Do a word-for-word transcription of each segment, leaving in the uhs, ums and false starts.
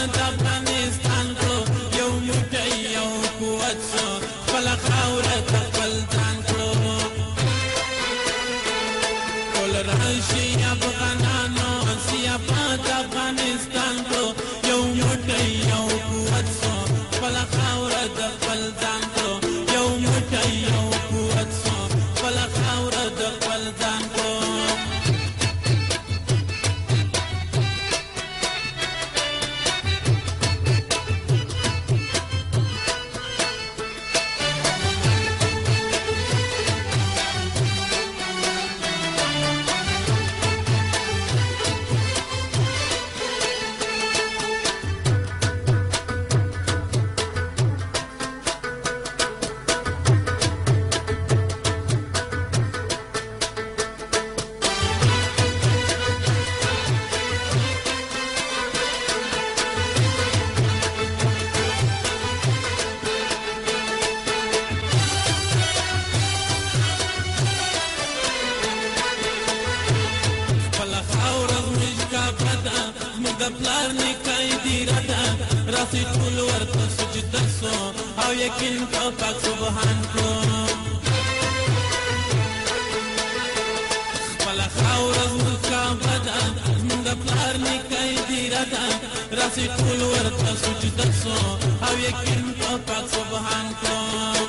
آباد افغانستان کړو یو موټی یو قوت سو خپله خاوره ته خپل ځان کړو ټول راشي افغانانو سي آباد افغانستان کړو یو موټی یو قوت سو خپله خاوره د خپل ځان کړو یو موټی یو قوت سو خپله خاوره د خپل ځان کړو د پلار نیکای دیره ده راسي ټول ورته سجده سو او یقین په پاک سبحان کړو خپله خاوره زموږ کعبه ده زموږ د پلار نیکای دیره ده راسي ټول ورته سجده سو او یقین په پاک سبحان کړو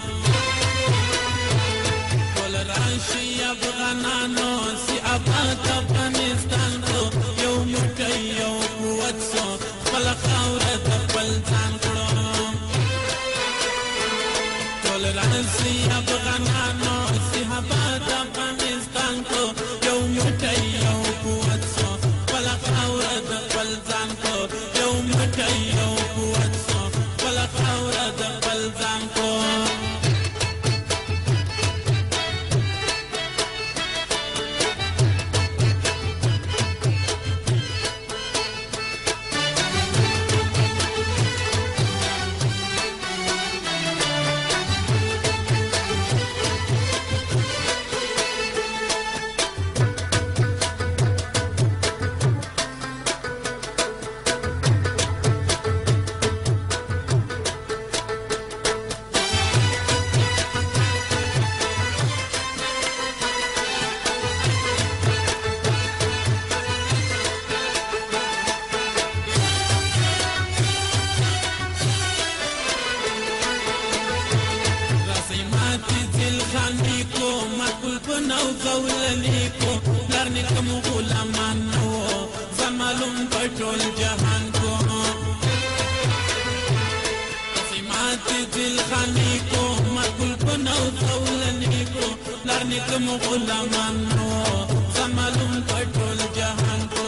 ټول راشي افغانانو سي آباد افغانستان کړو یو موټی یو قوت سو خپله خاوره د خپل ځان کړو ټول راشي افغانانو سي آباد افغانستان کړو یو موټی یو قوت سو خپله خاوره د خپل ځان کړو یو موټی یو قوت سو خپله خاوره د خپل ځان کړو زولنیکو پلار نیکم غلامان نو ځان معلوم په ټول جهان کو سیمات دل خانی کو مقبول په نو زولنیکو پلار نیکم غلامان نو ځان معلوم په ټول جهان کو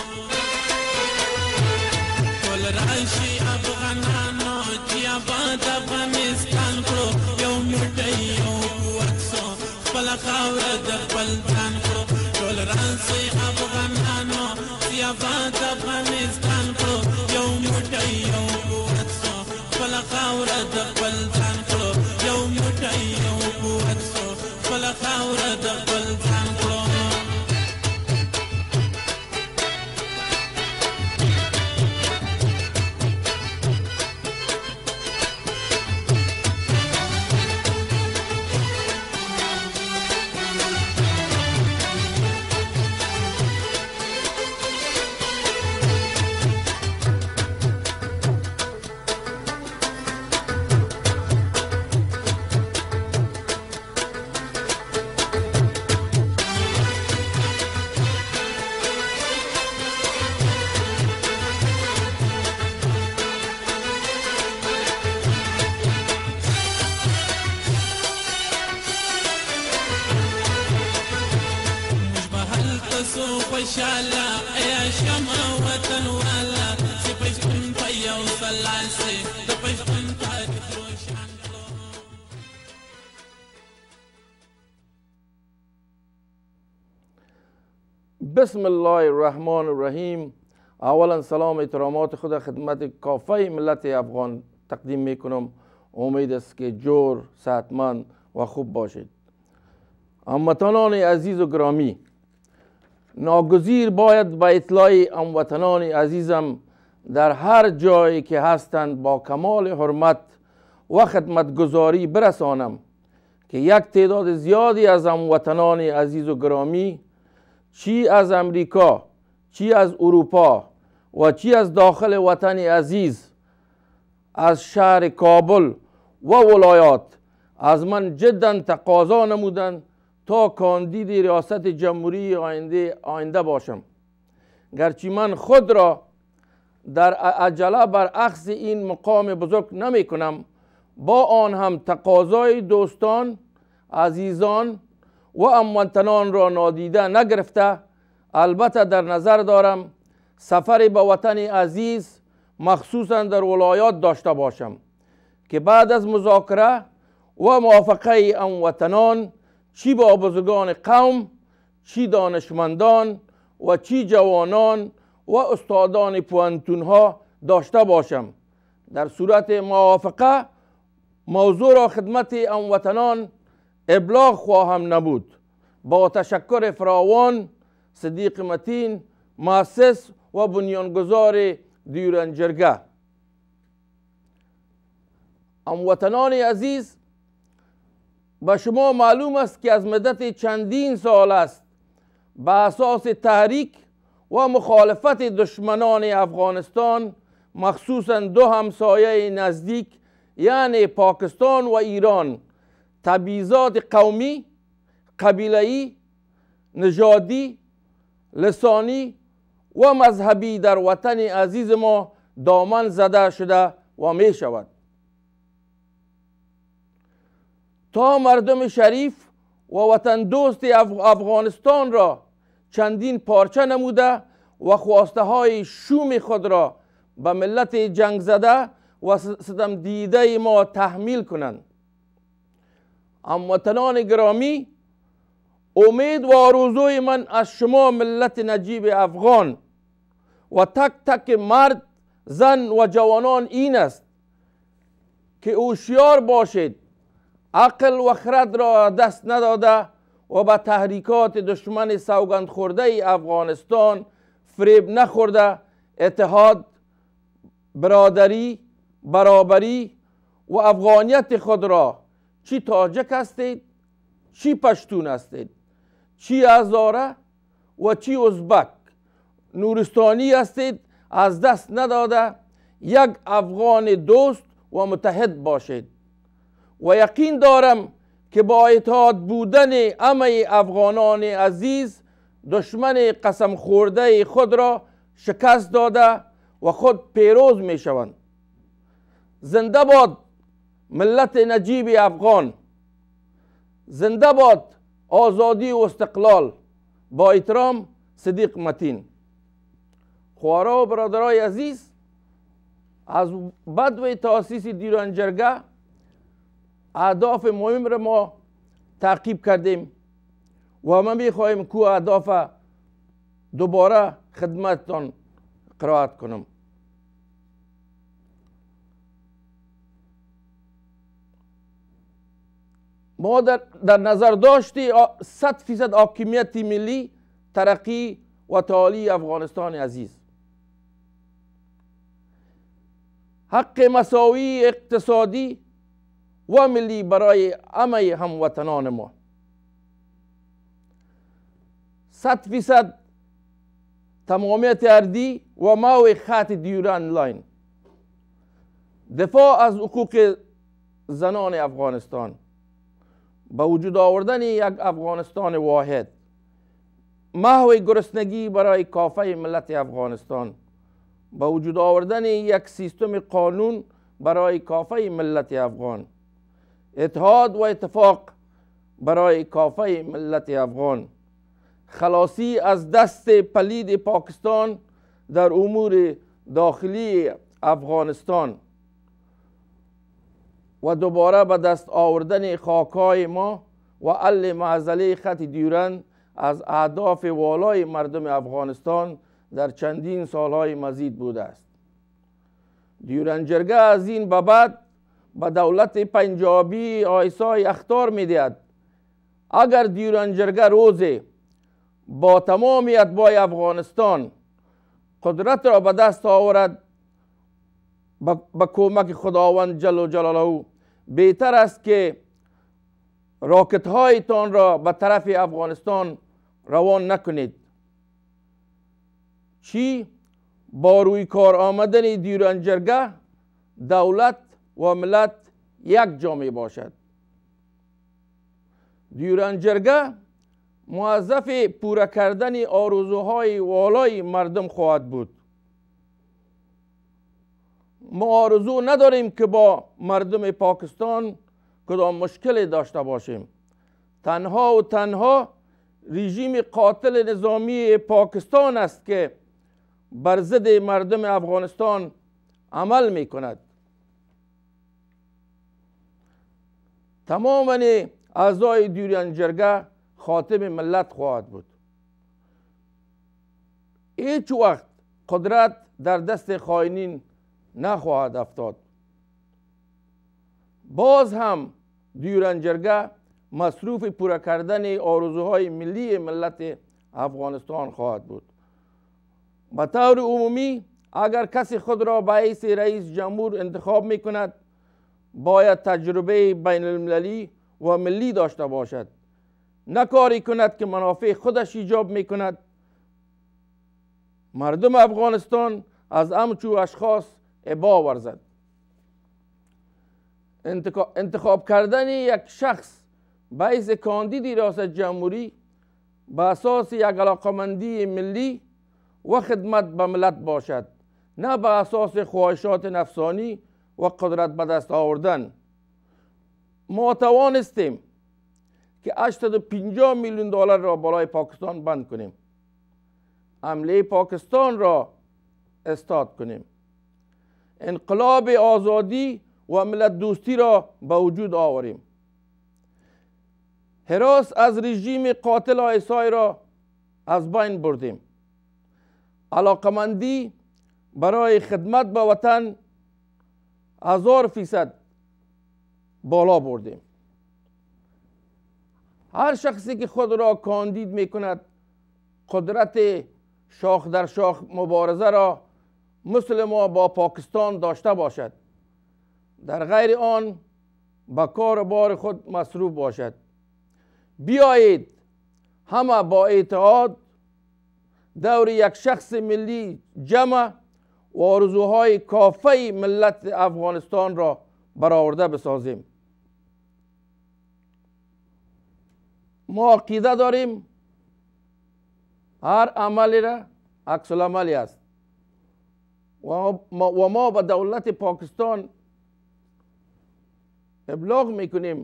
ټول راشي افغانانو چې آباد افغانستان کړو یو موټی یو قوت سو خپله خاوره د خپل ځان کړو ټول راشي افغانانو چې آباد افغانستان کړو یو موټی یو قوت سو خپله خاوره د خپل ځان کړو یو موټی یو قوت سو خپله خاوره د خپل ځان کړو خوشاله ایا شمع وطن والا چې پښتون په یو سلال سي د پښتون تاریخ روشن کړو بسم الله الرحمن الرحیم. اولا سلام احترامات خود خدمت کافه ملت افغان تقدیم میکنم. امید است که جور صحتمند و خوب باشید. هموطنان عزیز و گرامی، ناگزیر باید به اطلاع هموطنان عزیزم در هر جایی که هستند با کمال حرمت و خدمتگزاری برسانم که یک تعداد زیادی از هموطنان عزیز و گرامی، چی از امریکا، چی از اروپا و چی از داخل وطن عزیز، از شهر کابل و ولایات از من جدا تقاضا نمودند تا کاندید ریاست جمهوری آینده آینده باشم. گرچه من خود را در عجله بر اخذ این مقام بزرگ نمی کنم، با آن هم تقاضای دوستان، عزیزان و هموطنان را نادیده نگرفته، البته در نظر دارم سفر به وطن عزیز مخصوصا در ولایات داشته باشم که بعد از مذاکره و موافقه هموطنان، چی با بزرگان قوم، چی دانشمندان و چی جوانان و استادان پوهنتون ها داشته باشم. در صورت موافقه موضوع را خدمت هموطنان ابلاغ خواهم نمود. با تشکر فراوان، صدیق متین، مؤسس و بنیانگذار دیورند جرگه. هموطنان عزیز، به شما معلوم است که از مدت چندین سال است به اساس تحریک و مخالفت دشمنان افغانستان، مخصوصا دو همسایه نزدیک یعنی پاکستان و ایران، تبعیضات قومی، قبیله‌ای، نژادی، لسانی و مذهبی در وطن عزیز ما دامن زده شده و می شود. تا مردم شریف و وطن دوست افغانستان را چندین پارچه نموده و خواسته های شوم خود را به ملت جنگ زده و ستم دیده ما تحمیل کنند. هموطنان گرامی، امید و آرزوی من از شما ملت نجیب افغان و تک تک مرد، زن و جوانان این است که هوشیار باشید، عقل و خرد را دست نداده و به تحریکات دشمن سوگند خورده افغانستان فریب نخورده، اتحاد، برادری، برابری و افغانیت خود را، چی تاجک هستید، چی پشتون هستید، چی هزاره و چی ازبک، نورستانی هستید، از دست نداده یک افغان دوست و متحد باشید. و یقین دارم که با اتحاد بودن همه افغانان عزیز، دشمن قسم خورده خود را شکست داده و خود پیروز می شوند. زنده باد ملت نجیب افغان، زنده باد آزادی و استقلال. با احترام، صدیق متین. خوارا و برادرای عزیز، از بدو تأسیس دیورند جرگه اهداف مهم را ما تعقیب کردیم و ما میخواهیم که اهداف دوباره خدمتتان قرائت کنم. ما در, در نظر داشتی صد فیصد حاکمیت ملی، ترقی و تعالی افغانستان عزیز، حق مساوی اقتصادی و ملی برای همه هموطنان ما، صد فیصد تمامیت ارضی و ماوی خط دیورند لاین، دفاع از حقوق زنان افغانستان، با وجود آوردن یک افغانستان واحد، محو گرسنگی برای کافه ملت افغانستان، با وجود آوردن یک سیستم قانون برای کافه ملت افغان، اتحاد و اتفاق برای کافه ملت افغان، خلاصی از دست پلید پاکستان در امور داخلی افغانستان و دوباره به دست آوردن خاکای ما و حل معضله خط دیورند از اهداف والای مردم افغانستان در چندین سالهای مزید بوده است. دیورند جرگه از این به بعد به دولت پنجابی آیسای اخطار می دهد اگر دیورند جرگه روزی با تمامی اتباع افغانستان قدرت را به دست آورد با کمک خداوند جل جلاله بهتر است که راکت هایتان را به طرف افغانستان روان نکنید. چی؟ با روی کار آمدن دیورنجرگه دولت و ملت یک جامعه باشد. دیورنجرگه موظف پورا کردن آرزوهای والای مردم خواهد بود. ما آرزو نداریم که با مردم پاکستان کدام مشکلی داشته باشیم. تنها و تنها رژیم قاتل نظامی پاکستان است که بر ضد مردم افغانستان عمل می کند. تمام اعضای دیورنجرگه خاتم ملت خواهد بود. هیچ وقت قدرت در دست خائنین نخواهد افتاد. باز هم دیورنجرگه مصروف پورا کردن آرزوهای ملی ملت افغانستان خواهد بود. به طور عمومی اگر کسی خود را به حیث رئیس جمهور انتخاب می کند باید تجربه بین المللی و ملی داشته باشد. نه کاری کند که منافع خودش ایجاب می کند. مردم افغانستان از همچو اشخاص ابا ورزد. انتخاب کردن یک شخص به حیث کاندید ریاست جمهوری به اساس یک علاقمندی ملی و خدمت به ملت باشد، نه به اساس خواهشات نفسانی و قدرت به دست آوردن. ما توانستیم که هشتصد و پنجاه میلیون دلار را بالای پاکستان بند کنیم، حمله پاکستان را استاد کنیم، انقلاب آزادی و ملت دوستی را به وجود آوریم، هراس از رژیم قاتل آیسای را از بین بردیم، علاقمندی برای خدمت به وطن هزار فیصد بالا بردیم. هر شخصی که خود را کاندید می کند قدرت شاخ در شاخ مبارزه را مثل ما با پاکستان داشته باشد، در غیر آن به کار بار خود مصروف باشد. بیایید همه با اتحاد دور یک شخص ملی جمع و آرزوهای کافه ملت افغانستان را برآورده بسازیم. ما عقیده داریم هر عملی را عکس العملی است و ما به دولت پاکستان ابلاغ میکنیم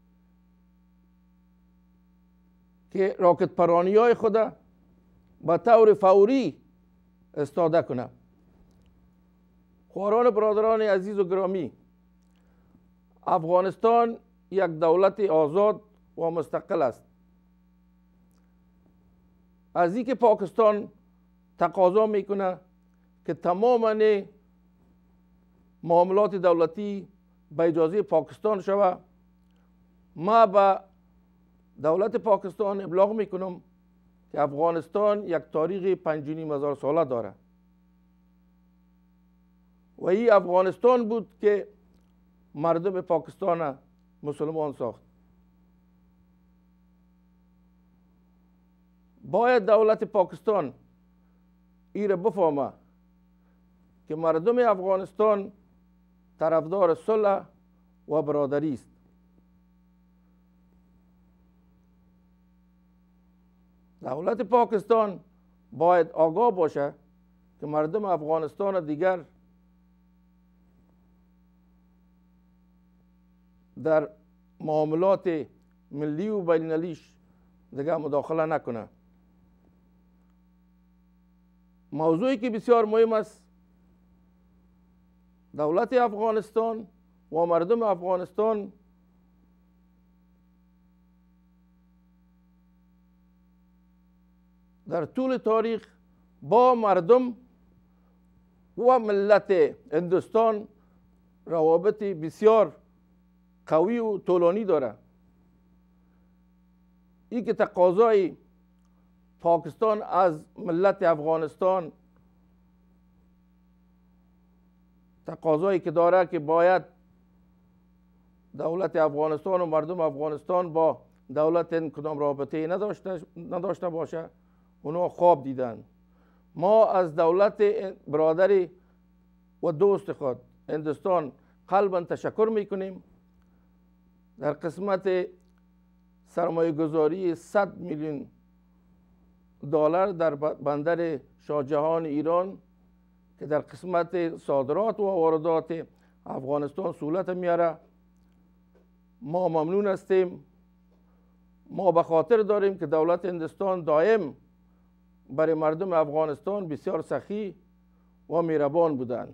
که راکت پرانی های خود به طور فوری استاده کنه. خواران برادران عزیز و گرامی، افغانستان یک دولت آزاد و مستقل است. از اینکه پاکستان تقاضا میکنه که تمام معاملات دولتی به اجازه پاکستان شود، ما به دولت پاکستان ابلاغ میکنم که افغانستان یک تاریخ پنج و نیم هزار ساله داره و این افغانستان بود که مردم پاکستان مسلمان ساخت. باید دولت پاکستان این را بفهمه که مردم افغانستان طرفدار صلح و برادری است. دولت پاکستان باید آگاه باشه که مردم افغانستان دیگر در معاملات ملی و بین المللیش دیگر مداخله نکنه. موضوعی که بسیار مهم است، دولت افغانستان و مردم افغانستان در طول تاریخ با مردم و ملت هندوستان روابط بسیار قوی و طولانی داره. این که تقاضای پاکستان از ملت افغانستان تقاضایی که داره که باید دولت افغانستان و مردم افغانستان با دولت این کدام رابطه نداشته نداشته باشه، اونا خواب دیدن. ما از دولت برادری و دوست خود هندوستان قلبا تشکر میکنیم. در قسمت سرمایه گذاری صد میلیون دلار در بندر شاهجهان ایران که در قسمت صادرات و واردات افغانستان سهولت میاره، ما ممنون هستیم. ما به خاطر داریم که دولت هندوستان دائم برای مردم افغانستان بسیار سخی و مهربان بودند.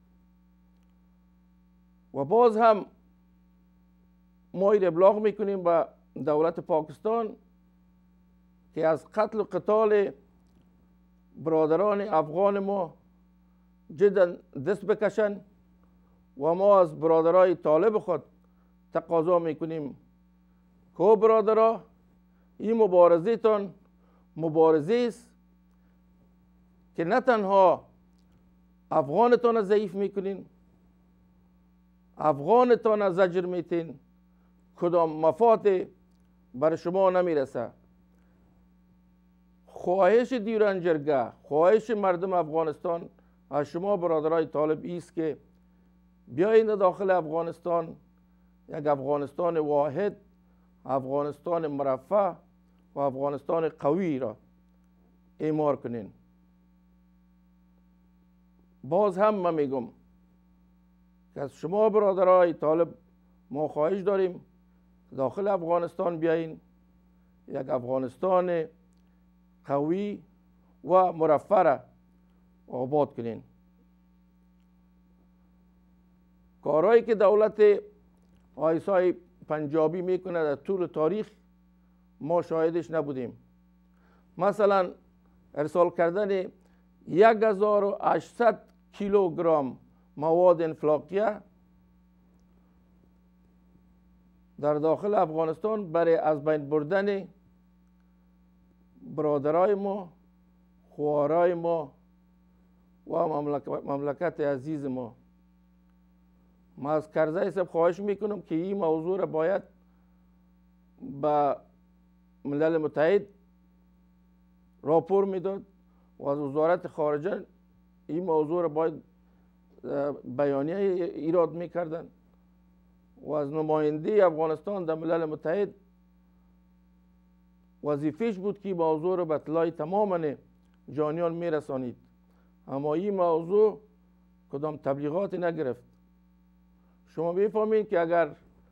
و باز هم ما این ابلاغ میکنیم به دولت پاکستان که از قتل و قتال برادران افغان ما جدا دست بکشن و ما از برادرای طالب خود تقاضا میکنیم که برادرها این مبارزه تان مبارزه است که نه تنها افغانتان ضعیف میکنین، افغانتان زجر میتین، کدام مفاد بر شما نمیرسه. خواهش دیران جرگه، خواهش مردم افغانستان از شما برادرای طالب ایست که بیایید داخل افغانستان، یک افغانستان واحد، افغانستان مرفه و افغانستان قوی را اعمار کنین. باز هم من میگم که از شما برادرای طالب ما خواهش داریم داخل افغانستان بیاین، یک افغانستان قوی و مرفه را آباد کنین. کارهایی که دولت آیسای پنجابی میکنه در طول تاریخ ما شاهدش نبودیم. مثلا ارسال کردن یک هزار و هشتصد کیلوگرم مواد انفلاقیه در داخل افغانستان برای از بین بردن برادرای ما، خواهرای ما و مملکت عزیز ما. ما از کرزی صاحب خواهش میکنم که این موضوع را باید به ملل متحد راپور میداد و از وزارت خارجه این موضوع را باید بیانیه ایراد میکردن و از نماینده افغانستان در ملل متحد وظیفهش بود که موضوع را به اطلاع تماما جانیان میرسانید. اما این موضوع کدام تبلیغات نگرفت. شما بفهمید که اگر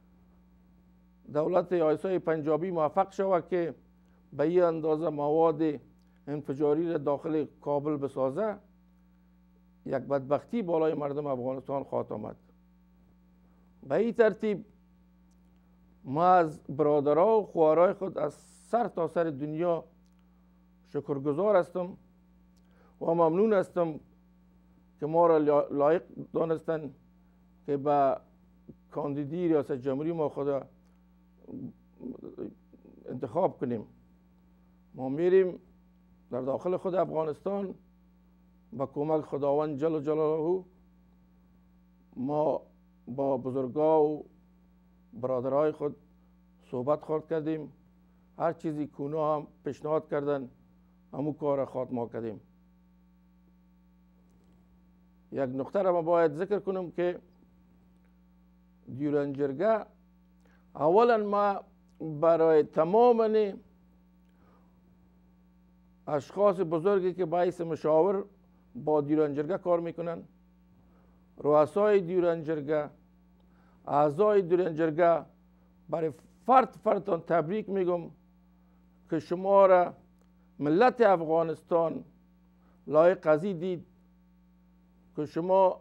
دولت آیسای پنجابی موفق شود که به این اندازه مواد انفجاری را داخل کابل بسازه، یک بدبختی بالای مردم افغانستان خواهد آمد. به این ترتیب ما از برادرها و خواهرای خود از سر تا سر دنیا شکرگزار هستم و ممنون هستم که ما را لایق دانستن که به کاندیدی ریاست جمهوری ما خود انتخاب کنیم. ما میریم در داخل خود افغانستان با کمک خداوند جل جلاله ما با بزرگا و برادرای خود صحبت خورد کردیم. هر چیزی که اونا هم پیشنهاد کردن همون کار خود ما کردیم. یک نکته را ما باید ذکر کنم که دیران جرگه اولا ما برای تمام اشخاص بزرگی که باعث مشاور با دیران جرگه کار میکنن، رؤسای دیران جرگه، اعضای دیران جرگه، برای فرد فردتان تبریک میگم که شما را ملت افغانستان لایق ازی دید که شما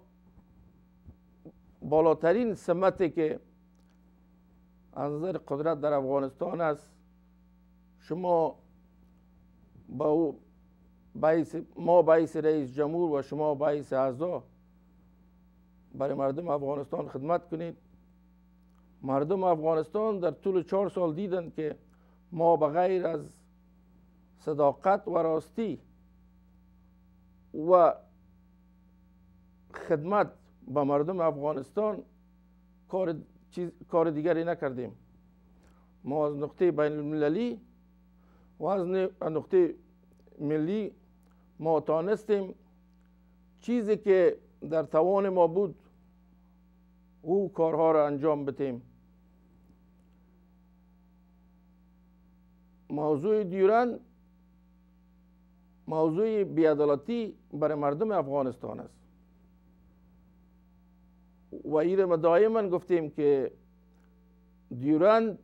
بالاترین سمتی که از نظر قدرت در افغانستان است، شما با او باعث ما باعث رئیس جمهور و شما باعث اعضا برای مردم افغانستان خدمت کنید. مردم افغانستان در طول چهار سال دیدن که ما بغیر از صداقت و راستی و خدمت با مردم افغانستان کار چیز کار دیگری نکردیم. ما از نقطه بین المللی و از نقطه ملی ما تانستیم چیزی که در توان ما بود او کارها را انجام بدیم. موضوع دیورند موضوع بی‌عدالتی برای مردم افغانستان است و این ما دائما گفتیم که دیورند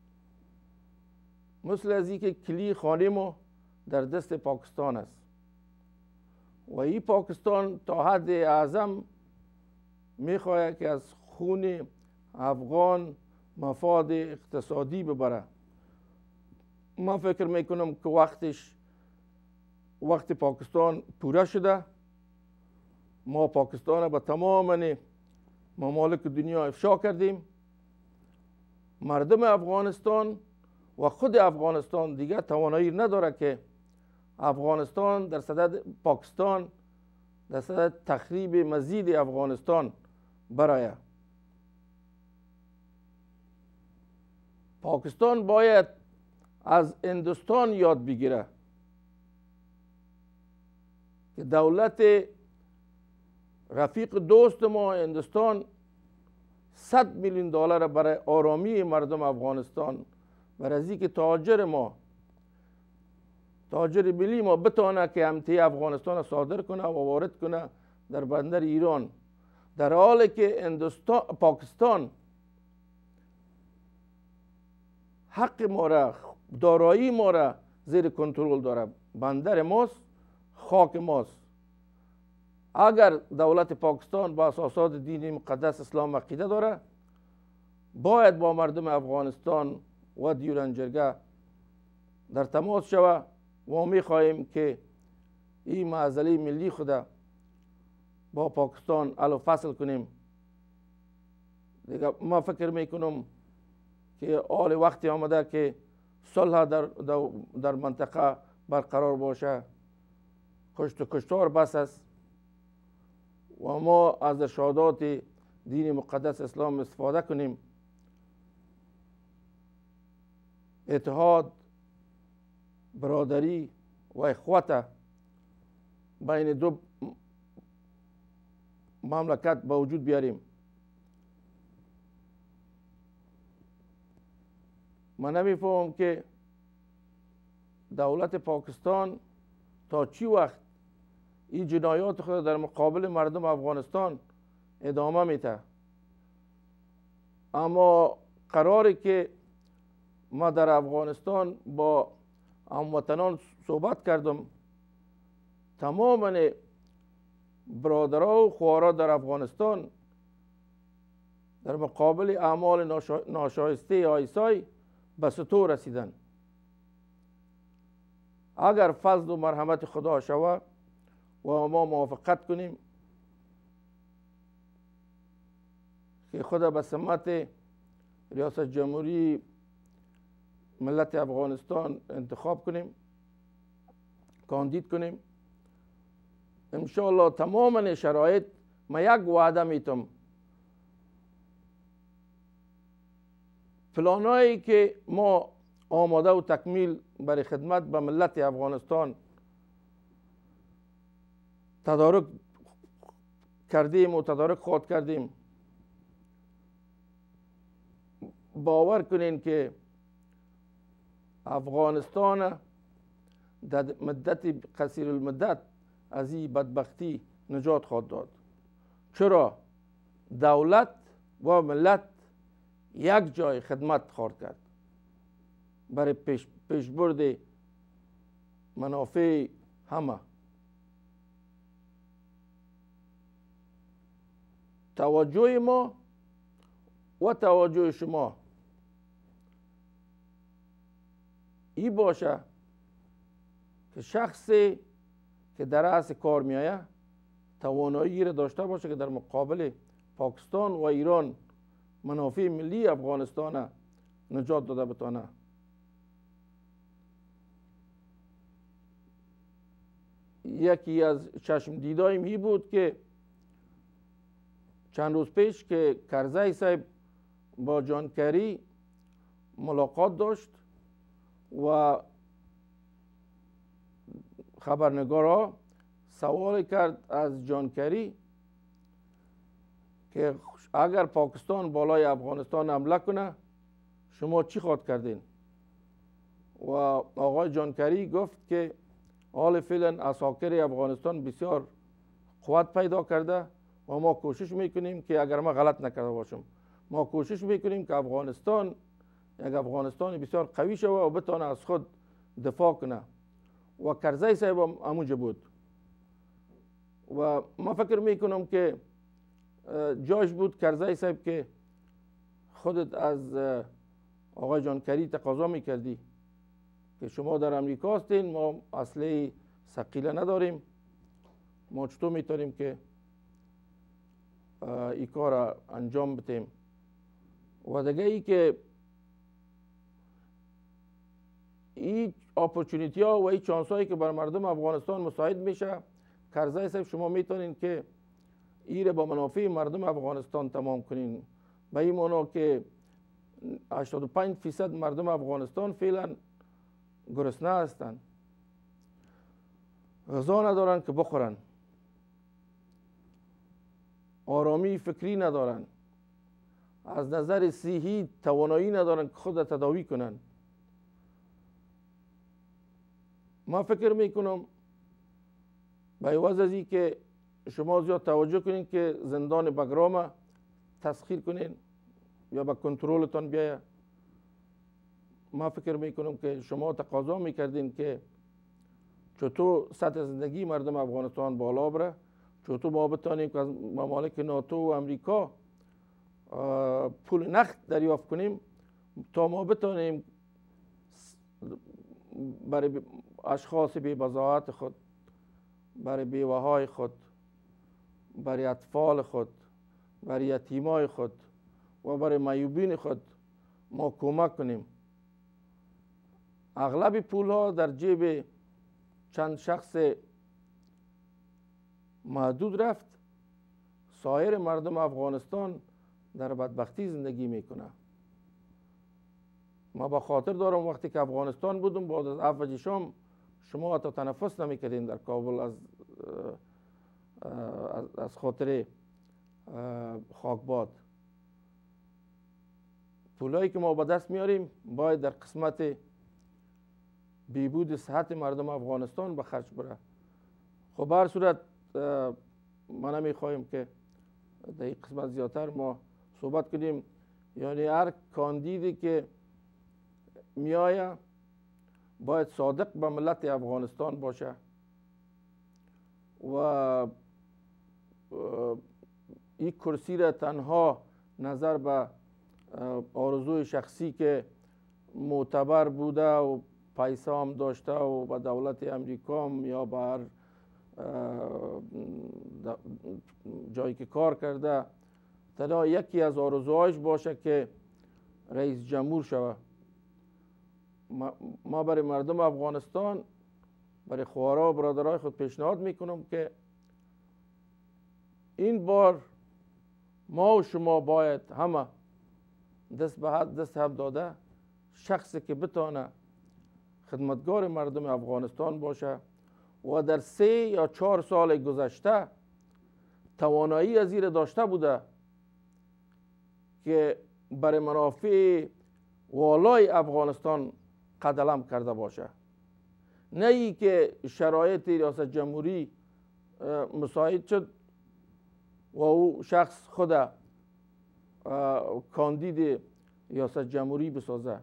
مثل از اینکه کلی خانه ما در دست پاکستان است و این پاکستان تا حد اعظم میخواهد که از خون افغان مفاد اقتصادی ببره. من فکر میکنم که وقتش وقت پاکستان پوره شده. ما پاکستان به تمام ممالک دنیا افشا کردیم. مردم افغانستان و خود افغانستان دیگر توانایی نداره که افغانستان در صدد پاکستان در صدد تخریب مزید افغانستان برای پاکستان باید از هندوستان یاد بگیره که دولت رفیق دوست ما هندوستان صد میلیون دلار برای آرامی مردم افغانستان برای از اینکه تاجر ما تاجر ملی ما بتونه که امتیاز افغانستان صادر کنه و وارد کنه در بندر ایران، در حالی که هندوستان پاکستان حق ما را دارایی ما را زیر کنترل داره. بندر ماست، خاک ماست. اگر دولت پاکستان با اساسات دین مقدس اسلام عقیده داره باید با مردم افغانستان و دیورند جرگه در تماس شود و می خواهیم که این معضله ملی خود با پاکستان حل و فصل کنیم. دیگه ما فکر میکنم که آل وقتی آمده که صلح در, در منطقه برقرار باشه. کشت و کشتار بس است و ما از ارشادات دین مقدس اسلام استفاده کنیم. اتحاد، برادری و اخوت بین دو مملکت به وجود بیاریم. من نمیفهمم که دولت پاکستان تا چی وقت این جنایات خود در مقابل مردم افغانستان ادامه میده. اما قراره که ما در افغانستان با هموطنان صحبت کردم. تمام برادرها و خواهرها در افغانستان در مقابل اعمال ناشایسته آیسای به ستور رسیدن. اگر فضل و مرحمت خدا شود و ما موافقت کنیم که خدا به سمت ریاست جمهوری ملت افغانستان انتخاب کنیم، کاندید کنیم، انشاءالله تمام شرایط ما یک وعده میتم پلانایی که ما آماده و تکمیل برای خدمت به ملت افغانستان تدارک کردیم و تدارک خود کردیم. باور کنین که افغانستان در مدت قصیر المدت از این بدبختی نجات خواهد داد. چرا؟ دولت و ملت یک جای خدمت خواهد کرد برای پیش پیشبرد منافع همه. توجه ما و توجه شما این باشه که شخصی که در رأس کار میآید توانایی را داشته باشه که در مقابل پاکستان و ایران منافع ملی افغانستان نجات داده بتانه. یکی از چشم دیدایم این بود که چند روز پیش که کرزی صاحب با جان کری ملاقات داشت و خبرنگارا سوال کرد از جان کری که اگر پاکستان بالای افغانستان حمله کنه شما چی خواهد کردین؟ و آقای جان کری گفت که حال فعلا عساکر افغانستان بسیار قوت پیدا کرده و ما کوشش میکنیم که اگر ما غلط نکرده باشم ما کوشش میکنیم که افغانستان یک افغانستان بسیار قوی شود و بتونه از خود دفاع کنه. و کرزی صاحب هم همونجا بود و ما فکر میکنم که جاش بود کرزی صاحب که خودت از آقای جان کری تقاضا میکردی که شما در امریکا هستین، ما اسلحه ثقیله نداریم، ما چطور میتونیم که این کار انجام بدیم. و دیگه ای که این اپورتونیتی ها و این چانس هایی که بر مردم افغانستان مساعد میشه، کرزی صاحب شما میتونین که این با منافع مردم افغانستان تمام کنین، به این معنا که هشتاد و پنج فیصد مردم افغانستان فعلا گرسنه هستند، غذا ندارن که بخورن، آرامی فکری ندارن، از نظر صحی توانایی ندارن که خود تداوی کنن. ما فکر میکنم به عوض از این که شما زیاد توجه کنین که زندان بگرام تسخیر کنین یا به کنترلتان بیاید، ما فکر میکنم که شما تقاضا میکردین که چطور سطح زندگی مردم افغانستان بالا بره، چطور ما بتانیم که از ممالک ناتو و امریکا پول نقد دریافت کنیم تا ما بتانیم برای اشخاص بی بضاعت خود، برای بیوه های خود، برای اطفال خود، برای یتیمای خود و برای معیوبین خود ما کمک کنیم. اغلب پول ها در جیب چند شخص محدود رفت، سایر مردم افغانستان در بدبختی زندگی میکنه. ما با خاطر دارم وقتی که افغانستان بودم بعد از عفو شام شما حتی تنفس نمیکردین در کابل از از خاطر خاکباد. پولایی که ما به دست میاریم باید در قسمت بیبود صحت مردم افغانستان به خرج بره. خب هر صورت ما نمیخواهیم که در این قسمت زیادتر ما صحبت کنیم. یعنی هر کاندیدی که میآیه باید صادق به ملت افغانستان باشه و این کرسی را تنها نظر به آرزوی شخصی که معتبر بوده و پیسه هم داشته و به دولت امریکا یا به هر جایی که کار کرده تنها یکی از آرزوهایش باشه که رئیس جمهور شود. ما برای مردم افغانستان، برای خواهرها و برادرای خود پیشنهاد میکنم که این بار ما و شما باید همه دست به دست هم داده شخصی که بتانه خدمتگار مردم افغانستان باشه و در سه یا چهار سال گذشته توانایی از این داشته بوده که برای منافع والای افغانستان قدم کرده باشه، نه ای که شرایط ریاست جمهوری مساعد شد و او شخص خود کاندید ریاست جمهوری بسازه.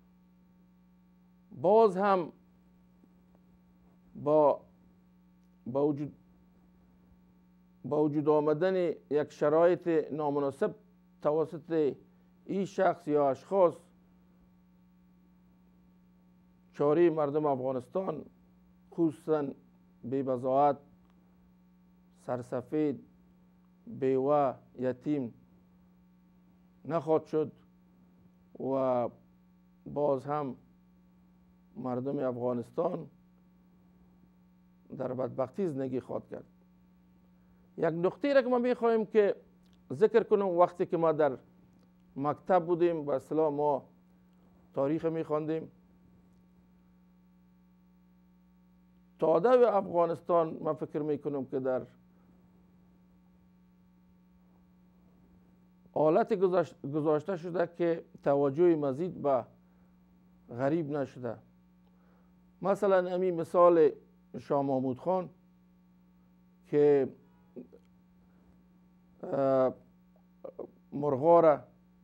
باز هم با با وجود با وجود آمدن یک شرایط نامناسب توسط این شخص یا اشخاص، چاره مردم افغانستان خصوصا بی‌بضاعت، سرسفید، بیوه، یتیم نخواهد شد و باز هم مردم افغانستان در بدبختی زندگی خواهد کرد. یک نکته را که ما میخواهیم که ذکر کنم وقتی که ما در مکتب بودیم به اصطلاح ما تاریخ می خواندیم، تاده و افغانستان من فکر می کنم که در حالت گذاشته شده که توجه مزید به غریب نشده. مثلا همین مثال شاه محمود خان که مرغا را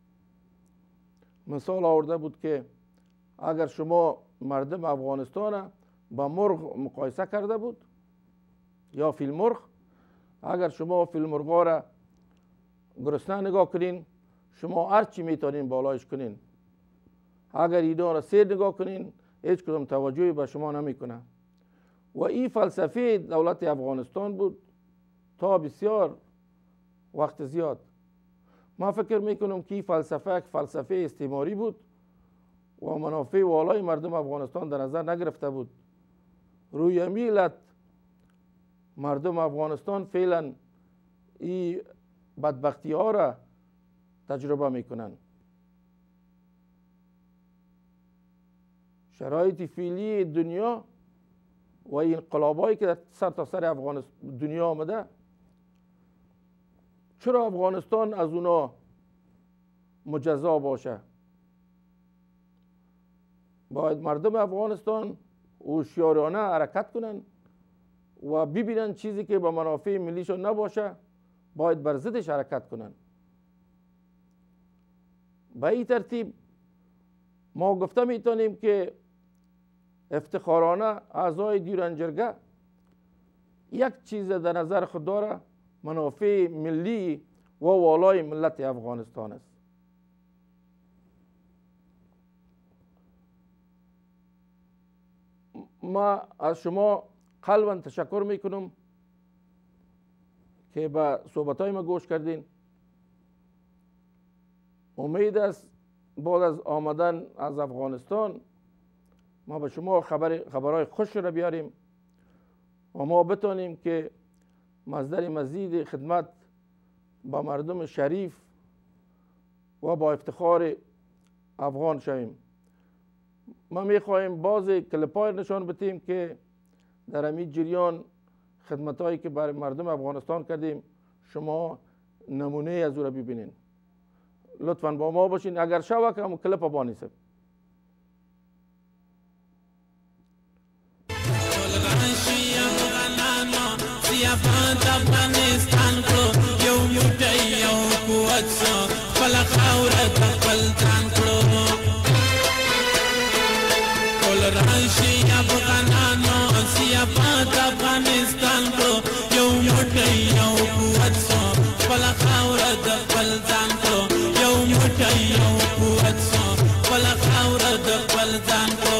مثال آورده بود که اگر شما مردم افغانستان با مرغ مقایسه کرده بود یا فیل مرغ، اگر شما فیل مرغا را گرسنه نگاه کنین شما هر چی میتونین بالایش کنین، اگر اینا را سیر نگاه کنین هیچ کدام توجهی به شما نمیکنه. و این فلسفه دولت افغانستان بود تا بسیار وقت زیاد. ما فکر میکنم که این فلسفه فلسفه استعماری بود و منافع والای مردم افغانستان در نظر نگرفته بود. روی میلت مردم افغانستان فعلا این بدبختی ها را تجربه میکنن. شرایط فعلی دنیا و انقلابایی که در سر تا سر افغانستان دنیا آمده، چرا افغانستان از اونا مجزا باشه؟ باید مردم افغانستان هوشیارانه حرکت کنن و ببینن چیزی که به منافع ملیشون نباشه باید بر ضدش حرکت کنن. به این ترتیب ما گفته میتونیم که افتخارانه اعضای دیران جرگه یک چیز در نظر خود داره، منافع ملی و والای ملت افغانستان است. ما از شما قلباً تشکر میکنم که به صحبتهای ما گوش کردین. امید است بعد از آمدن از افغانستان ما به شما خبر خبرهای خوش را بیاریم و ما بتانیم که مصدر مزید خدمت با مردم شریف و با افتخار افغان شویم. ما میخواهیم باز کلیپای نشان بدیم که در همین جریان خدمتایی که برای مردم افغانستان کردیم شما نمونه از او را ببینین. لطفاً با ما باشین. اگر شوه که همون کلیپ بانیسیم. افغانستان کو یو موټی یو قوت سو خپل خاوره د خپل ځان کړو ټول راشي افغانانو سیاپات افغانستان کو یو موټی یو قوت سو خپل خاوره د خپل ځان کړو یو موټی یو قوت سو خپل خاوره د خپل ځان کړو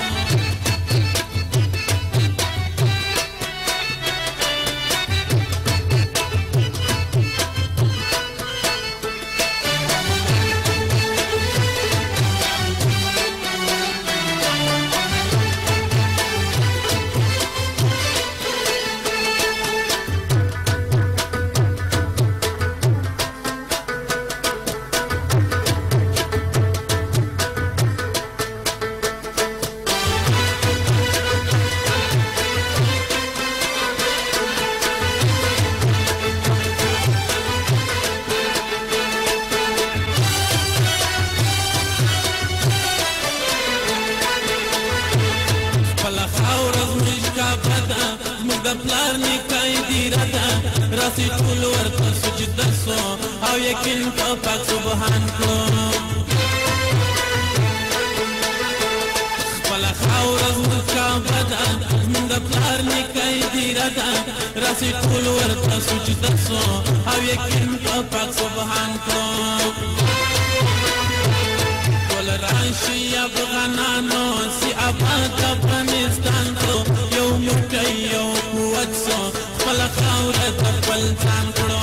پلار نکای دیره ده راسی ټول ورته سجده سو او یقین په پاک سبحان کړو خپله خاوره زموږ کعبه ده زموږ د پلار نکای دیره ده راسی ټول ورته سجده سو او یقین په پاک سبحان کړو ټول راشي افغانانو سی آباد افغانستان کړو یو موټی یو قوت سو خپل خاوره د خپل ځان کړو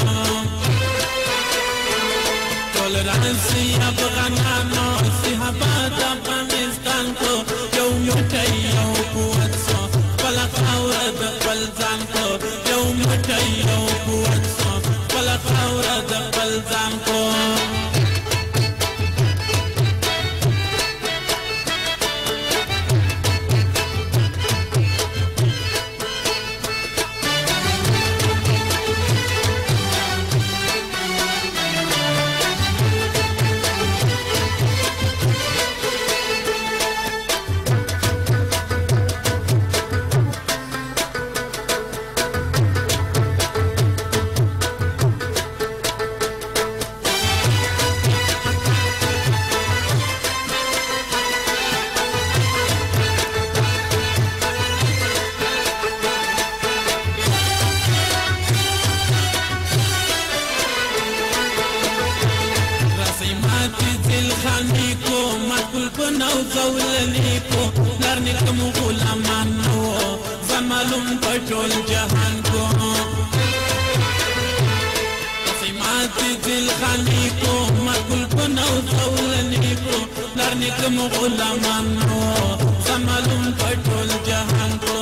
ټول راشي افغانانو سی آباد افغانستان کړو یو موټی یو قوت سو خپل خاوره د خپل ځان کړو یو موټی یو قوت سو خپل خاوره د خپل په نو زولنې کو پلار نیکه مو غلامان نه و ځان معلوم په ټول جهان کو ماتې دلخانې کو مګل په نو زولنې کو پلار نیکه مو غلامان نه و ځان معلوم په ټول جهان کو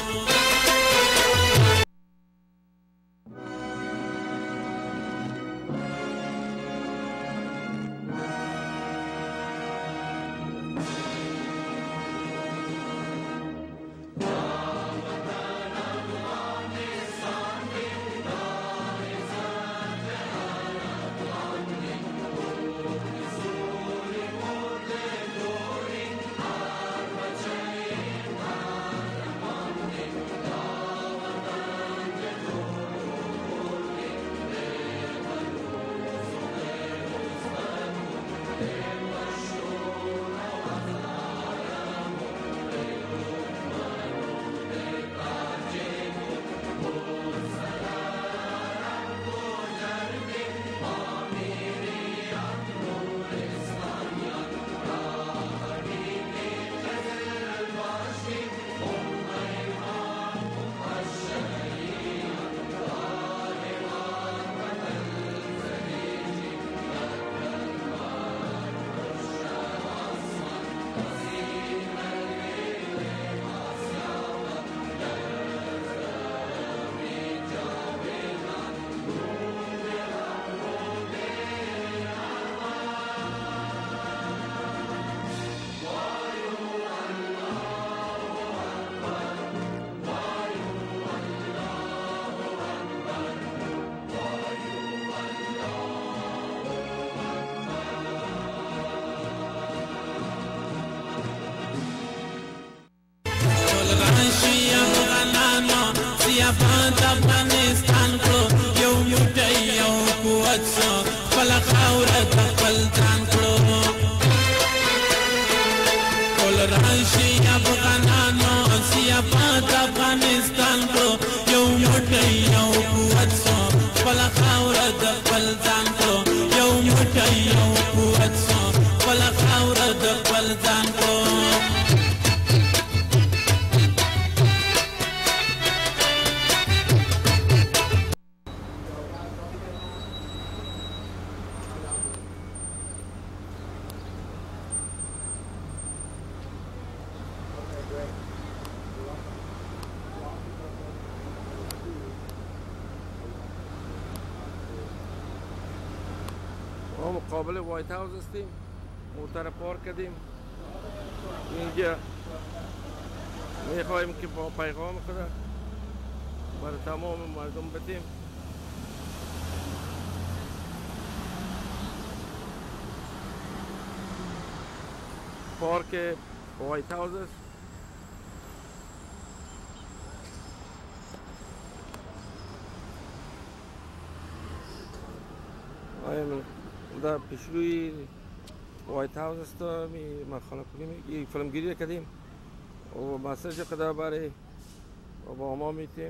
آباد افغانستان کو یو موټی یو قوت سو خپل خاوره د خپل ځان کړو ټول راشي افغانانو سی آباد افغانستان کو یو موټی یو قوت سو خپل خاوره د خپل ځان کړو یو موټی یو قوت سو خپل خاوره د خپل ځان کړو ما مقابل وایت هاوس هستیم، موتر پارک کردیم اینجا. میخواهیم که با پیغام خدا برای تمام مردم بدیم. پارک وایت هاوس است. در پیشروی وایت هاوس است. می مخالف کنیم یک فیلمگیری کردیم و مسیج خدا برای اوباما میتیم.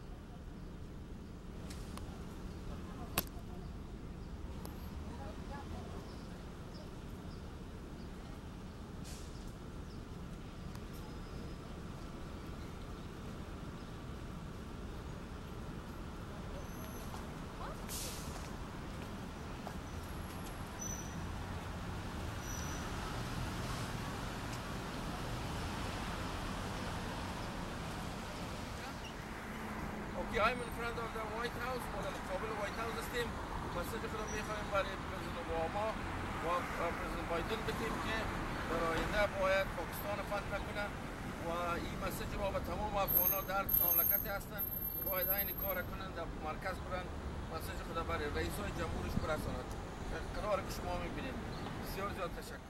I'm in front of the White House و در مقابل وایت هاوس هستیم. مسیج خدا میخوایم برای پرزیدنت اوباما و پرزیدنت بایدن بدیم که در آینده باید پاکستان فتح نکنه و این مسیج ما به تمام افغانان در مملکت هستند باید این کار کنند، در مرکز برن مسیج خدا برای رئیس های جمهورش برساند. قرار که شما میبینید. بسیار زیاد تشکر.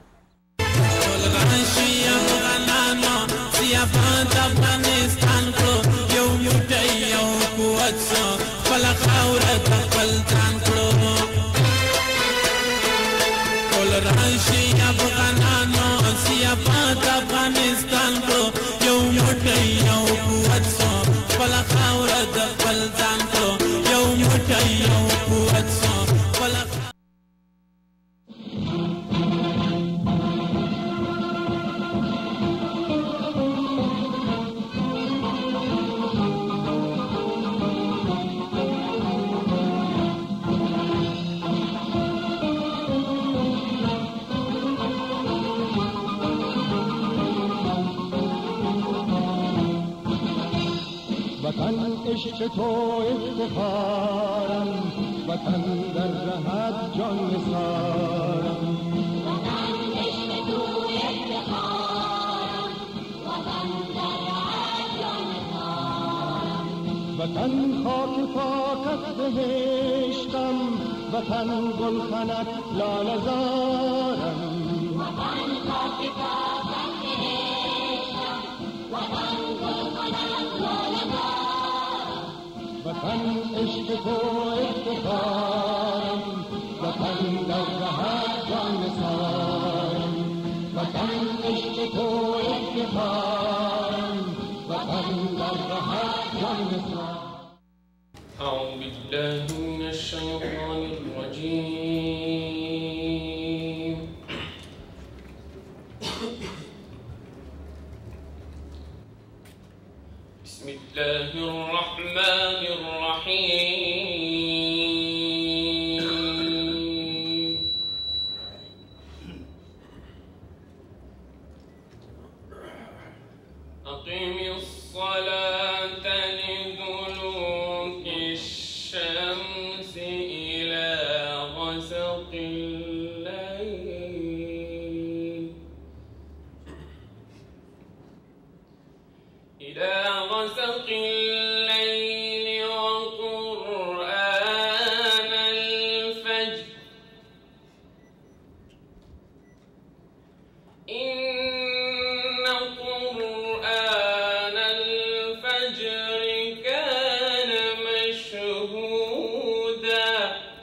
افغانستان کو یو موټی یو قوت سو خپل خاوره د خپل ځان کړو ټول راشي افغانانو سی آباد افغانستان کو یو موټی یو قوت سو خپل خاوره د خپل ځان کړو یو موټی یو قوت سو خپل عشق تو افتخارم، وطن در رهت جان نثارم. وطن عشق تو افتخارم، وطن در رهت جان نثارم. وطن خاک پاکت بهشتم، وطن گلخنت لاله زارم. وطن خاک پاکت بهشتم، وطن گلخنت لاله زارم. وطن عشق تو افتخارم، وطن در رهت جان نثارم. وطن عشق تو افتخارم، وطن در رهت جان نثارم. أعوذ بالله من الشيطان الرجيم. بسم الله الرحمن الرحيم. أقم الصلاة لدلوك الشمس إلى غسق الليل إلى غسق الليل وقرآن الفجر إن قرآن الفجر كان مشهودا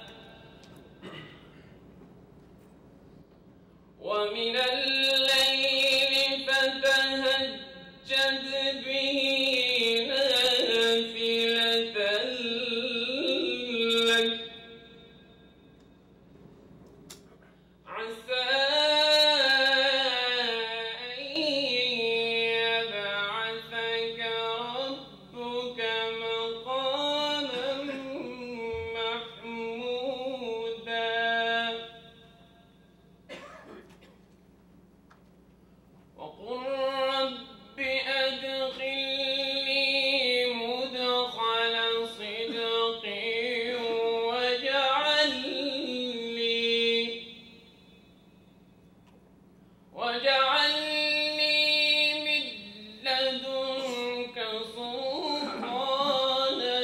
ومن الليل فتهجد به نافلة لك عسى أن يبعثك ربك مقاما محمودا وقل رب أدخلني مدخل صدق واجعل لي واجعل لي من لدنك سلطانا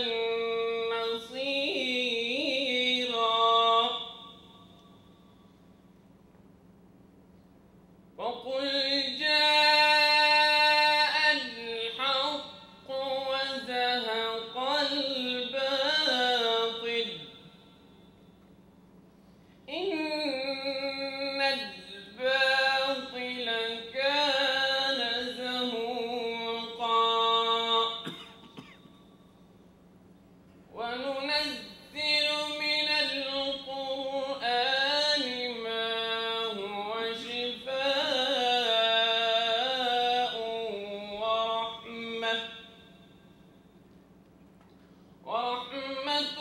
نصيرا وقل جاء الحق وزهق الباطل إن الباطل كان زهوقا وننزل من القرآن ما هو شفاء ورحمة ورحمة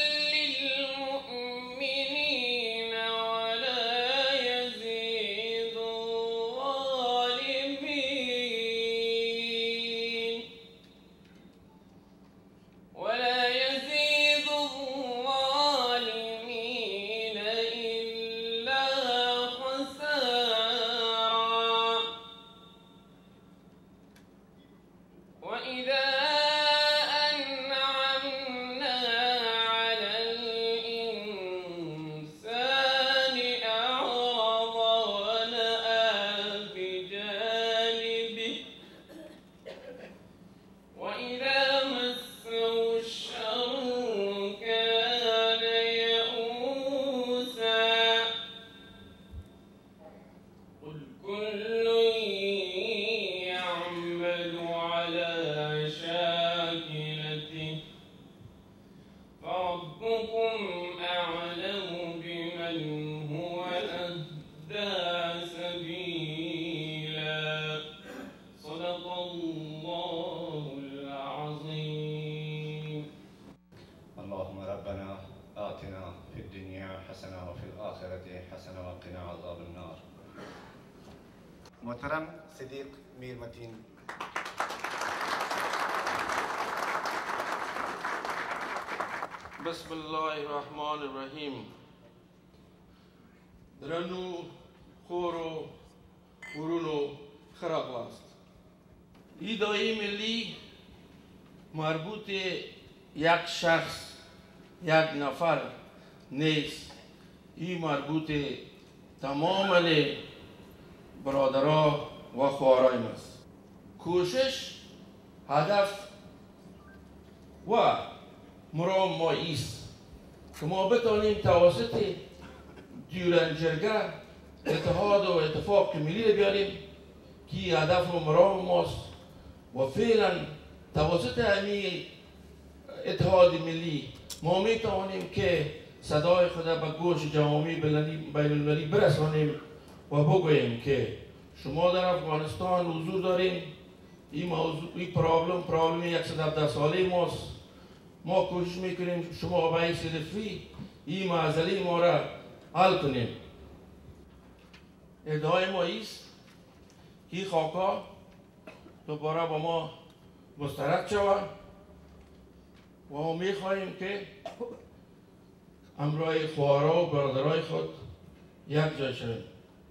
للمؤمنين ولا يزيد الظالمين ولا يزيد الظالمين إلا خسارا وإذا أنعمنا على الإنسان أعرض ونأى بجانبه وإذا مسه الشر كان يئوسا قل كل يعمل على شاكلته فربكم أعلم بمن هو أهدى سبيلا صدق الله العظيم. اللهم ربنا آتنا في الدنيا حسنة وفي الآخرة حسنة وقنا عذاب النار. محترم صدیق میر متین بسم الله الرحمن الرحیم. درنو خورو ورونو ښه راغلاست. ادعای ملی مربوط یک شخص یک نفر نیست، این مربوط تمام برادرها و خواهرای است. کوشش هدف و مرام ما ایست که ما بتانیم توسط دیولنجرگه اتحاد و اتفاق ملی بیاریم که هدف و مرام ماست و فعلا توسط همین اتحاد ملی ما میتوانیم که صدای خود به گوش جامعه بین المللی برسانیم و بگوییم که شما در افغانستان حضور داریم. این موضوع این پرابلم پرابلم صد و هفده ساله ماست. ما کوشش میکنیم شما به حیث رفیع این معضله ما را حل کنیم. ادعای ما ایست که خاکا دوباره با ما مسترد شود و ما میخواهیم که همراه خواهرها و برادرای خود یک جای شویم.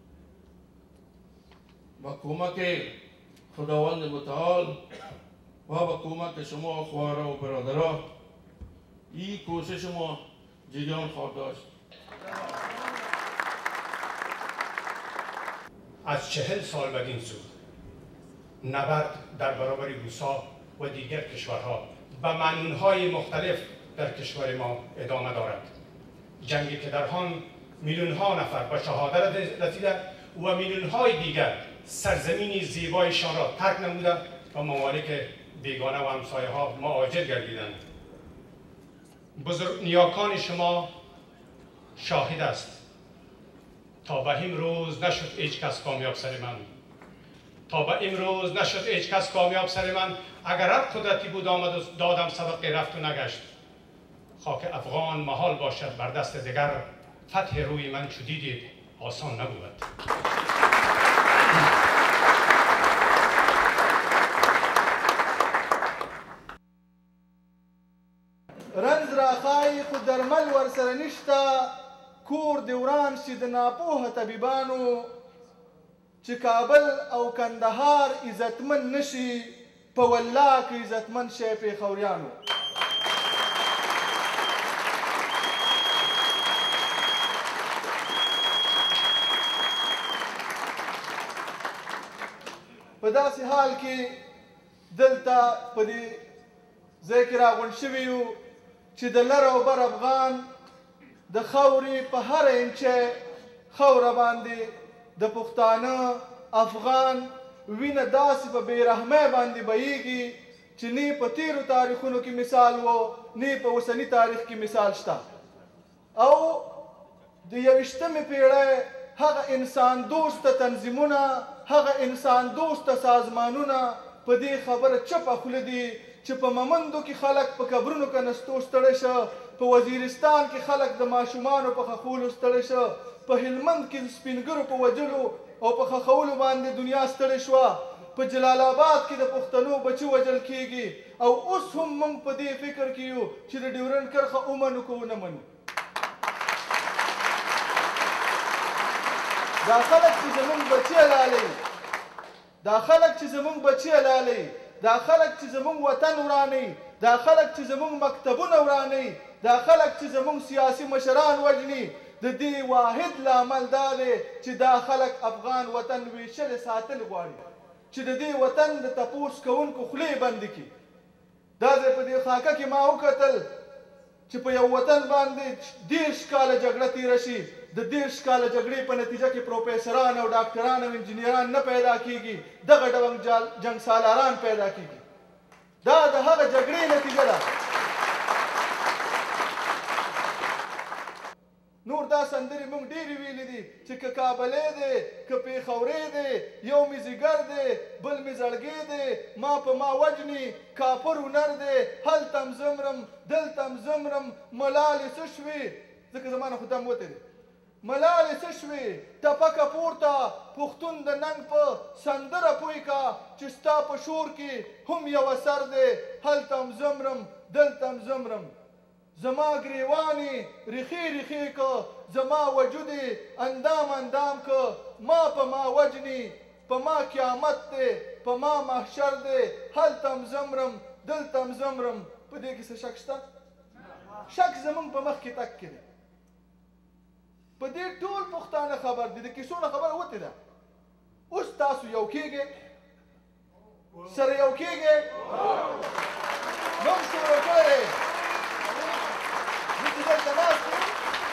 با کمک خداوند متعال و با کمک شما خواهرها و برادرها این کوشش ما جریان خواهد داشت. از چهل سال بدین سو نبرد در برابر روسا و دیگر کشورها به معنونهای مختلف در کشور ما ادامه دارد. جنگی که در آن میلیون ها نفر به شهادت رسیده و میلیون های دیگر سرزمین زیبایشان را ترک نموده و ممالک بیگانه و همسایه ها مهاجر گردیدند. بزرگ نیاکان شما شاهد است تا به امروز نشد هیچ کس کامیاب سر من. تا به امروز نشد هیچ کس کامیاب سر من. اگر هر قدرتی بود آمد و دادم سبق رفت و نگشت. خاک افغان محال باشد بر دست دیگر. فتح روی من چو دیدید آسان نبود. رنځ راخای خو درمل ورسره نشته، کور دې وران شي د ناپوهه طبیبانو، چې کابل او کندهار عزتمن نشي په والله کې عزتمن شي پېښوریانو. په داسې حال کې دلته په دې ځای کې راغونډ شوي یو چې د لر او بر افغان د خاورې په هر انچه خاوره باندې د پښتانه افغان وینه داسې په بېرحمۍ باندې بهیږي چې نه په تیرو تاریخونو کې مثال و نه په اوسني تاریخ کې مثال شته. او د یویشتمې پیړۍ هغه انسان دوسته تنظیمونه، هغه انسان دوسته سازمانونه په دې خبره چپه خوله دي چې په ممندو کې خلک په قبرونو کې نستو ستړی شه، په وزیرستان کې خلک د ماشومانو په خښولو ستړی شه، په هلمند کې سپینګرو په وجلو او په خښولو باندې دنیا ستړې شوه، په جلال آباد کې د پښتنو بچي وژل کېږي. او اوس هم موږ په دې فکر کې یو چې د ډیورنډ کرښه ومنو که ونه منو. دا خلک چې زموږ بچي حلالوي، دا خلک چې زموږ بچي حلالوي، دا خلک چې زموږ وطن ورانوي، دا خلک چې زموږ مکتبونه ورانوي، دا خلک چې زموږ سیاسي مشران وژني، د دې واحد لامل دا دی چې دا خلک افغان وطن ویشل ساتل غواړي، چې د دې وطن د تپوس کوونکو خولې بندې کړي. دا ځای په دې خاکه کې ما وکتل چې په یو وطن باندې دېرش کاله جګړه تېره شي، د دېرش کاله جګړې په نتیجه کې پروفیسران او ډاکټران او انجینران نه پیدا کېږي، دغه ډول جنګ سالاران پیدا کېږي. دا د هغه جګړې نتیجه ده. نور دا سندرې موږ ډېرې ویلې دي چې که کابلی دی که پېښوری دی، یو مې ځیګر دی بل مې زړګی دی، ما په ما وجني کافر هنر دی، هلته م زمرم دلته م زمرم، ملالې څه شوې ځکه زما نه خو دم وتی دی، ملالې څه شوې ټپکه پورته پښتون د ننګ په سندره پوی کا چې ستا په شور کې هم یو اثر دی، هلته م زمرم دلته م زمرم. زما گریوانی ریخی ریخی که زما وجودی اندام اندام که ما په ما وجنی په ما قیامت دی په ما محشر دی هلتم زمرم دلتم زمرم په دې کې څه شک شته؟ شک زمونږ په مخ کې تک کې دی. په دې ټول پښتانه خبر دي، د کیسو نه خبره وتې ده. اوس تاسو یو کېږئ، سره یو کېږئ، موږ شروع کړی دی. موږ چې دلته ناست یو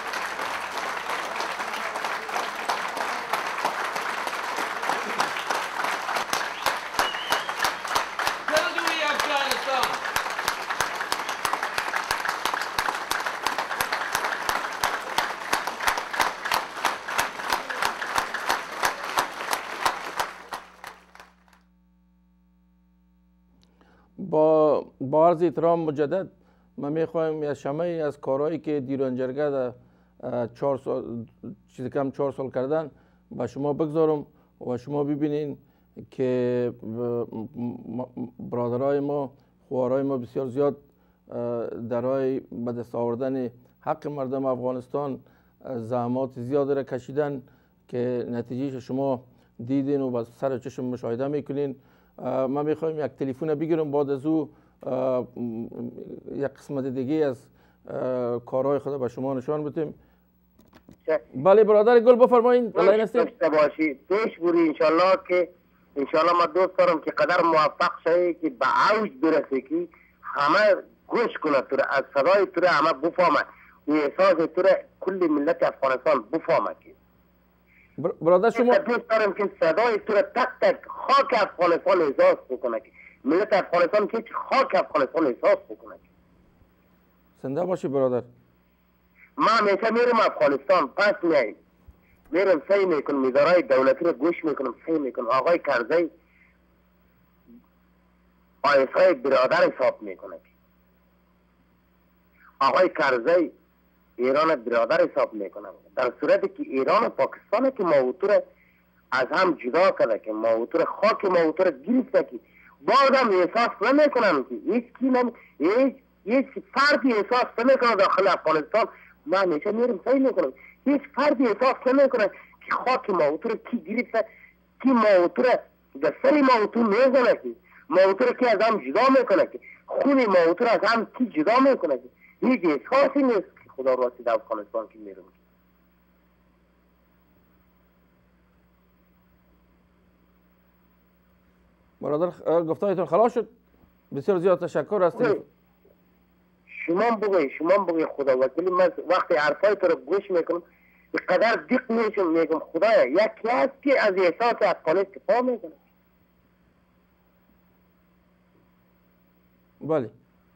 با با عرض احترام مجدد من میخوایم از شمه از کارهایی که دیرانجرگه در چهار سال چیز کم چهار سال کردن به شما بگذارم و شما ببینین که برادرای ما خوارای ما بسیار زیاد در راه به دست آوردن حق مردم افغانستان زحمات زیاد را کشیدن که نتیجهش شما دیدین و با سر چشم مشاهده میکنین. من میخوایم یک تلفن بگیرم، بعد از او یک قسمت دیگه از کارهای خود به شما نشان بدیم. بله برادر گل بفرمایید. الله داشته باشی پیش بری انشالله که انشالله ما دوست دارم که قدر موفق شوی که به اوج برسی که همه گوش کنه تو از صدای تو همه بفهمه و احساس تو کل ملت افغانستان بفهمه که برادر شما دوست دارم که صدای تو تک تک خاک افغانستان احساس بکنه که ملت افغانستان که خاک افغانستان احساس بکنه. زنده باشی برادر. ما همیشه میرم افغانستان، پس میاییم میرم سعی میکنم ادارای دولتی رو گوش میکنم، سعی میکنم آقای کرزی آیسای برادر حساب میکنه که آقای کرزی ایران برادر حساب میکنه، در صورتی که ایران و پاکستان که موتور از هم جدا کرده که موتور خاک موتور گرفته که بعدم احساس نمیکنم که هیچ کی نمی هیچ هیچ فردی احساس نمیکنه داخل افغانستان. من همیشه میرم سعی میکنم هیچ فردی احساس نمیکنه که خاک موتور کی گرفته، کی موتور در سری موتور میزنه، که موتور کی از هم جدا میکنه، که خون موتور از هم کی جدا میکنه، که هیچ احساسی نیست که خدا راستی در افغانستان که میرم. برادر گفتایتون خلاص شد. بسیار زیاد تشکر هستیم. شما بگوی شما بگوی خدا وکیلی من وقتی حرفای تو رو گوش میکنم به قدر دق میشم میگم خدایا یکی هست که از احساس افغانی استفاده میکنه. بله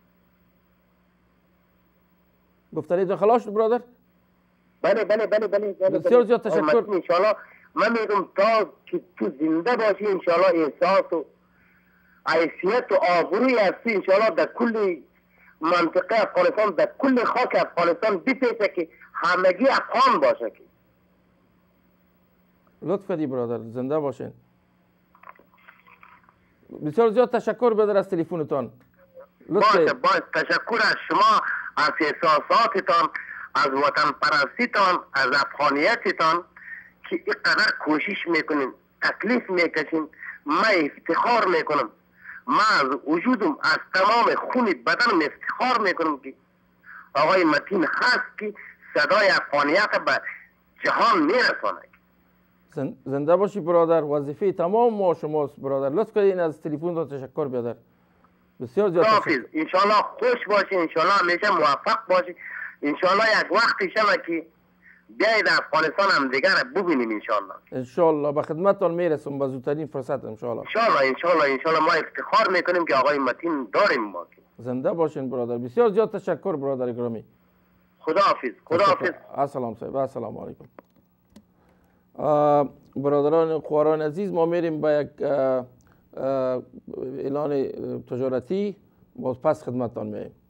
گفتاریتون خلاص شد برادر؟ بله بله بله بله بسیار زیاد تشکر. انشالله من میگم تا که تو زنده باشی انشالله احساس و حیثیت و آبروی هستی انشالله در کل منطقه افغانستان در کل خاک افغانستان بپیچه که همگی افغان باشه. که لطف کردی برادر، زنده باشین. بسیار زیاد تشکر برادر از تلفنتان. باشه باشه تشکر از شما از احساساتتان، از وطن پرستیتان، از افغانیتتان که اینقدر کوشش میکنین، تکلیف میکشین. من افتخار میکنم، من از وجودم از تمام خون بدنم افتخار میکنم که آقای متین هست که صدای افغانیت به جهان میرسانه. زنده باشی برادر، وظیفه تمام ما شماست برادر. لطف کنین از تلفن تشکر برادر. بسیار زیاد تشکر. انشالله خوش باشی، انشالله همیشه موفق باشی، انشالله یک وقتی شما که بیایید افغانستان هم دیگر ببینیم انشالله. انشالله به خدمتتان میرسم با زودترین فرصت انشالله. انشالله انشالله انشالله ما افتخار میکنیم که آقای متین داریم ما. زنده باشین برادر. بسیار زیاد تشکر برادر گرامی. خداحافظ. خداحافظ. السلام صاحب. السلام علیکم. برادران خواران عزیز، ما میریم با یک اعلان تجارتی، باز پس خدمتتان میاییم.